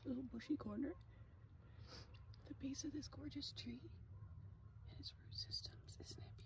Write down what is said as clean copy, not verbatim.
little bushy corner, the base of this gorgeous tree and its root systems. Isn't it